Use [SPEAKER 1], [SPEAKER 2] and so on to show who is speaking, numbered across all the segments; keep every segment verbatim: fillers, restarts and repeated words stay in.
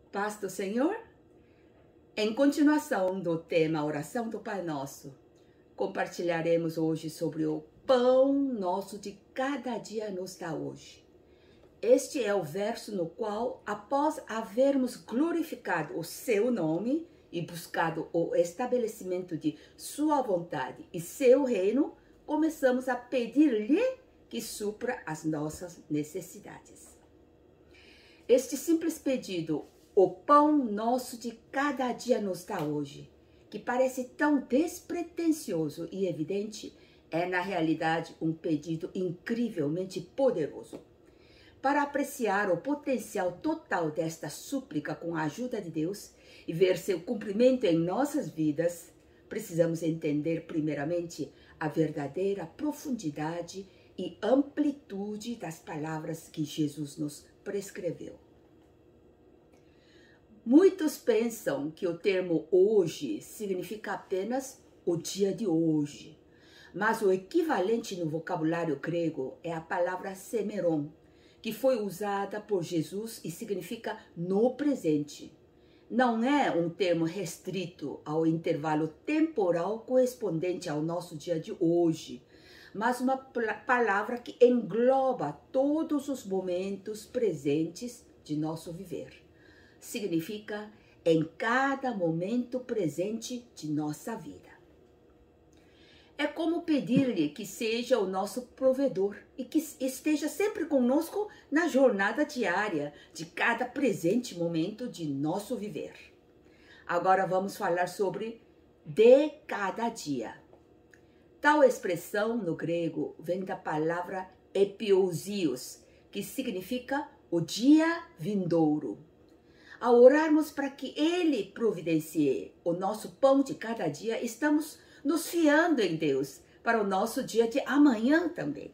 [SPEAKER 1] Paz do Senhor? Em continuação do tema Oração do Pai Nosso, compartilharemos hoje sobre o pão nosso de cada dia nos dá hoje. Este é o verso no qual, após havermos glorificado o seu nome e buscado o estabelecimento de sua vontade e seu reino, começamos a pedir-lhe que supra as nossas necessidades. Este simples pedido, o pão nosso de cada dia nos dá hoje, que parece tão despretensioso e evidente, é na realidade um pedido incrivelmente poderoso. Para apreciar o potencial total desta súplica com a ajuda de Deus e ver seu cumprimento em nossas vidas, precisamos entender primeiramente a verdadeira profundidade e amplitude das palavras que Jesus nos prescreveu. Muitos pensam que o termo hoje significa apenas o dia de hoje, mas o equivalente no vocabulário grego é a palavra semeron, que foi usada por Jesus e significa no presente. Não é um termo restrito ao intervalo temporal correspondente ao nosso dia de hoje, mas uma palavra que engloba todos os momentos presentes de nosso viver. Significa em cada momento presente de nossa vida. É como pedir-lhe que seja o nosso provedor e que esteja sempre conosco na jornada diária de cada presente momento de nosso viver. Agora vamos falar sobre de cada dia. Tal expressão no grego vem da palavra epiousios, que significa o dia vindouro. Ao orarmos para que Ele providencie o nosso pão de cada dia, estamos nos fiando em Deus para o nosso dia de amanhã também.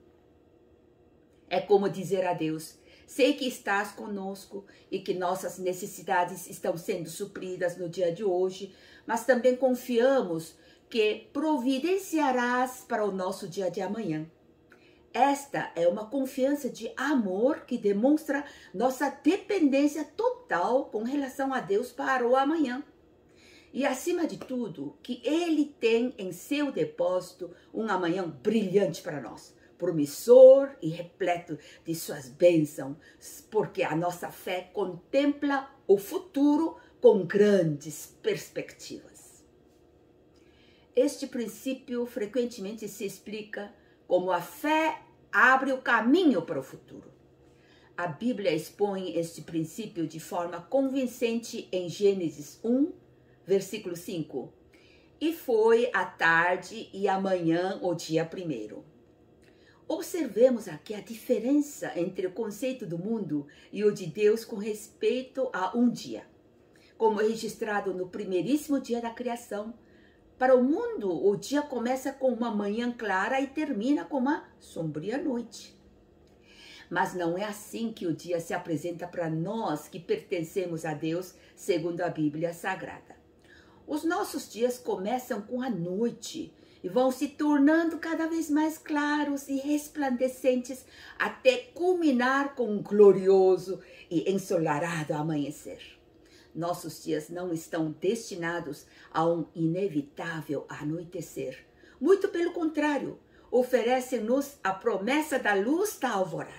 [SPEAKER 1] É como dizer a Deus: sei que estás conosco e que nossas necessidades estão sendo supridas no dia de hoje, mas também confiamos que providenciarás para o nosso dia de amanhã. Esta é uma confiança de amor que demonstra nossa dependência total com relação a Deus para o amanhã. E, acima de tudo, que Ele tem em seu depósito um amanhã brilhante para nós, promissor e repleto de suas bênçãos, porque a nossa fé contempla o futuro com grandes perspectivas. Este princípio frequentemente se explica como a fé abre o caminho para o futuro. A Bíblia expõe este princípio de forma convincente em Gênesis um, versículo cinco. E foi a tarde e amanhã o dia primeiro. Observemos aqui a diferença entre o conceito do mundo e o de Deus com respeito a um dia. Como é registrado no primeiríssimo dia da criação, para o mundo, o dia começa com uma manhã clara e termina com uma sombria noite. Mas não é assim que o dia se apresenta para nós que pertencemos a Deus, segundo a Bíblia Sagrada. Os nossos dias começam com a noite e vão se tornando cada vez mais claros e resplandecentes até culminar com um glorioso e ensolarado amanhecer. Nossos dias não estão destinados a um inevitável anoitecer. Muito pelo contrário, oferecem-nos a promessa da luz da alvorada.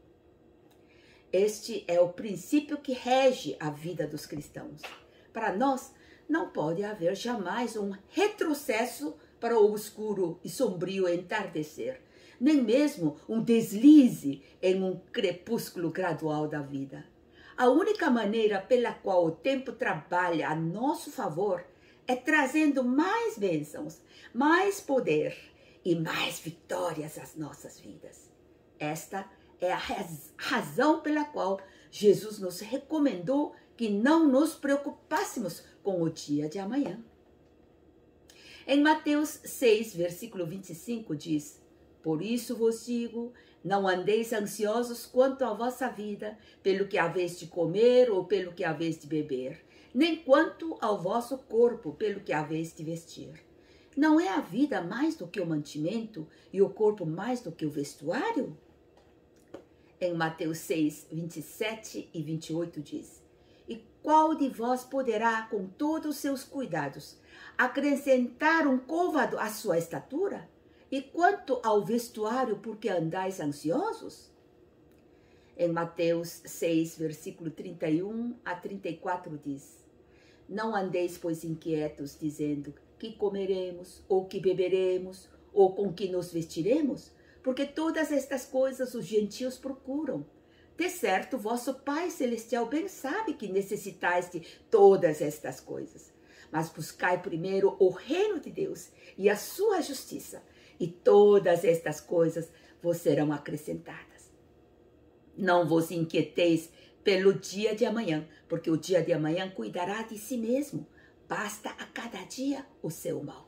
[SPEAKER 1] Este é o princípio que rege a vida dos cristãos. Para nós, não pode haver jamais um retrocesso para o escuro e sombrio entardecer, nem mesmo um deslize em um crepúsculo gradual da vida. A única maneira pela qual o tempo trabalha a nosso favor é trazendo mais bênçãos, mais poder e mais vitórias às nossas vidas. Esta é a razão pela qual Jesus nos recomendou que não nos preocupássemos com o dia de amanhã. Em Mateus seis, versículo vinte e cinco diz: por isso vos digo, não andeis ansiosos quanto à vossa vida, pelo que haveis de comer ou pelo que haveis de beber, nem quanto ao vosso corpo, pelo que haveis de vestir. Não é a vida mais do que o mantimento e o corpo mais do que o vestuário? Em Mateus seis, vinte e sete e vinte e oito diz: E qual de vós poderá, com todos os seus cuidados, acrescentar um côvado à sua estatura? E quanto ao vestuário, por que andais ansiosos? Em Mateus seis, versículo trinta e um a trinta e quatro diz: Não andeis, pois, inquietos, dizendo, que comeremos, ou que beberemos, ou com que nos vestiremos? Porque todas estas coisas os gentios procuram. De certo, vosso Pai Celestial bem sabe que necessitais de todas estas coisas. Mas buscai primeiro o reino de Deus e a sua justiça, e todas estas coisas vos serão acrescentadas. Não vos inquieteis pelo dia de amanhã, porque o dia de amanhã cuidará de si mesmo. Basta a cada dia o seu mal.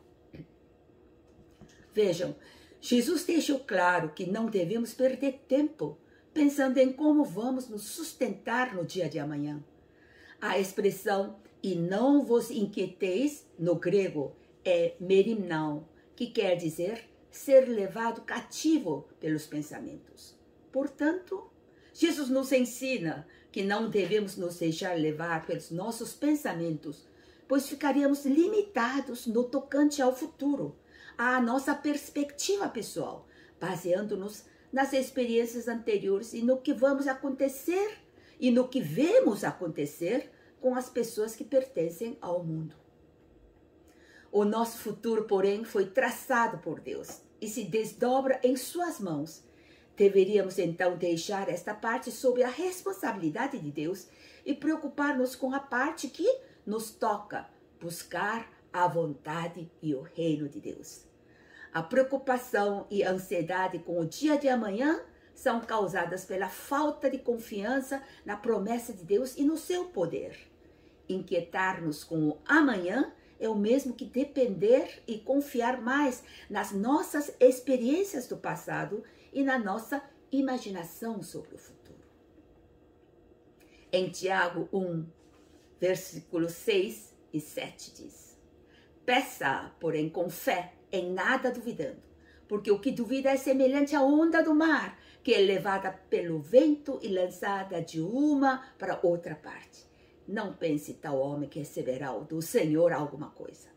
[SPEAKER 1] Vejam, Jesus deixou claro que não devemos perder tempo pensando em como vamos nos sustentar no dia de amanhã. A expressão "e não vos inquieteis" no grego é merimnao, que quer dizer ser levado cativo pelos pensamentos. Portanto, Jesus nos ensina que não devemos nos deixar levar pelos nossos pensamentos, pois ficaríamos limitados no tocante ao futuro, à nossa perspectiva pessoal, baseando-nos nas experiências anteriores e no que vamos acontecer e no que vemos acontecer com as pessoas que pertencem ao mundo. O nosso futuro, porém, foi traçado por Deus e se desdobra em suas mãos. Deveríamos então deixar esta parte sob a responsabilidade de Deus e preocupar-nos com a parte que nos toca, buscar a vontade e o reino de Deus. A preocupação e a ansiedade com o dia de amanhã são causadas pela falta de confiança na promessa de Deus e no seu poder. Inquietar-nos com o amanhã é o mesmo que depender e confiar mais nas nossas experiências do passado e na nossa imaginação sobre o futuro. Em Tiago um, versículos seis e sete diz: Peça, porém, com fé, em nada duvidando, porque o que duvida é semelhante à onda do mar, que é levada pelo vento e lançada de uma para outra parte. Não pense tal homem que receberá do Senhor alguma coisa.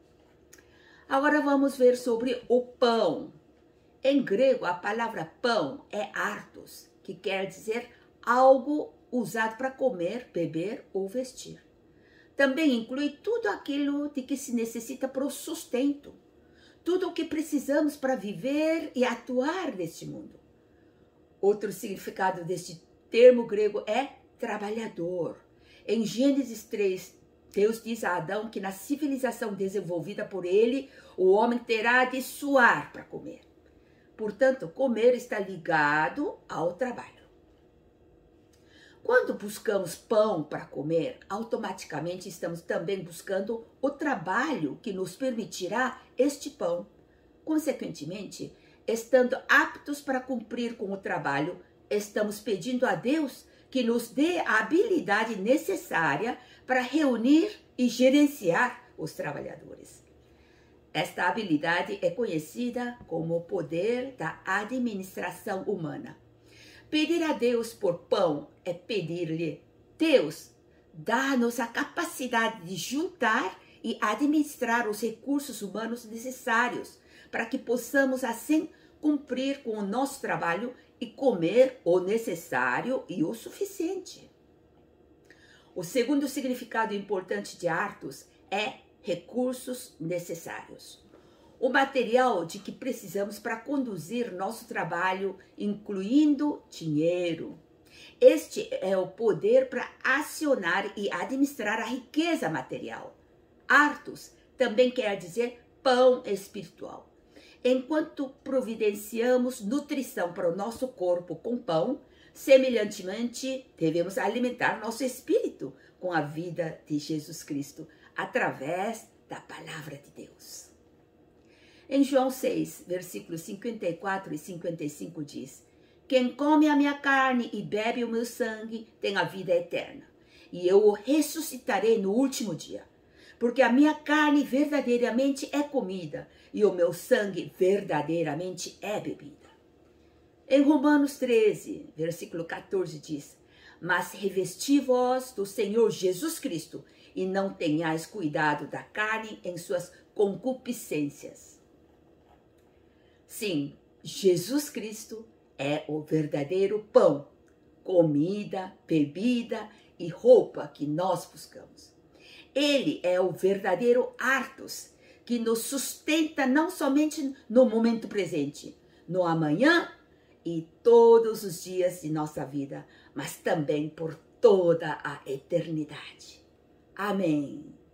[SPEAKER 1] Agora vamos ver sobre o pão. Em grego, a palavra pão é artos, que quer dizer algo usado para comer, beber ou vestir. Também inclui tudo aquilo de que se necessita para o sustento, tudo o que precisamos para viver e atuar neste mundo. Outro significado deste termo grego é trabalhador. Em Gênesis três, Deus diz a Adão que na civilização desenvolvida por ele, o homem terá de suar para comer. Portanto, comer está ligado ao trabalho. Quando buscamos pão para comer, automaticamente estamos também buscando o trabalho que nos permitirá este pão. Consequentemente, estando aptos para cumprir com o trabalho, estamos pedindo a Deus que nos dê a habilidade necessária para reunir e gerenciar os trabalhadores. Esta habilidade é conhecida como o poder da administração humana. Pedir a Deus por pão é pedir-lhe: Deus, dá-nos a capacidade de juntar e administrar os recursos humanos necessários para que possamos assim cumprir com o nosso trabalho e comer o necessário e o suficiente. O segundo significado importante de artos é recursos necessários. O material de que precisamos para conduzir nosso trabalho, incluindo dinheiro. Este é o poder para acionar e administrar a riqueza material. Artos também quer dizer pão espiritual. Enquanto providenciamos nutrição para o nosso corpo com pão, semelhantemente devemos alimentar nosso espírito com a vida de Jesus Cristo, através da palavra de Deus. Em João seis, versículos cinquenta e quatro e cinquenta e cinco diz: Quem come a minha carne e bebe o meu sangue tem a vida eterna, e eu o ressuscitarei no último dia. Porque a minha carne verdadeiramente é comida, e o meu sangue verdadeiramente é bebida. Em Romanos treze, versículo quatorze diz: mas revesti-vos do Senhor Jesus Cristo, e não tenhais cuidado da carne em suas concupiscências. Sim, Jesus Cristo é o verdadeiro pão, comida, bebida e roupa que nós buscamos. Ele é o verdadeiro Artos, que nos sustenta não somente no momento presente, no amanhã e todos os dias de nossa vida, mas também por toda a eternidade. Amém.